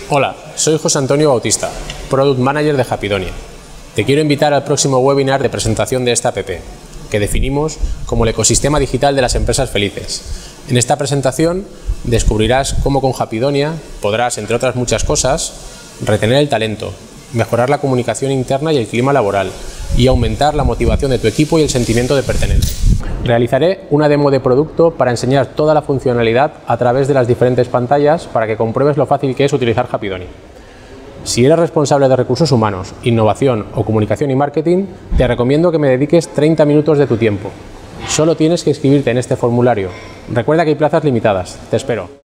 Hola, soy José Antonio Bautista, Product Manager de Happydonia. Te quiero invitar al próximo webinar de presentación de esta app, que definimos como el ecosistema digital de las empresas felices. En esta presentación descubrirás cómo con Happydonia podrás, entre otras muchas cosas, retener el talento, mejorar la comunicación interna y el clima laboral y aumentar la motivación de tu equipo y el sentimiento de pertenencia. Realizaré una demo de producto para enseñar toda la funcionalidad a través de las diferentes pantallas para que compruebes lo fácil que es utilizar Happydonia. Si eres responsable de recursos humanos, innovación o comunicación y marketing, te recomiendo que me dediques 30 minutos de tu tiempo. Solo tienes que inscribirte en este formulario. Recuerda que hay plazas limitadas. Te espero.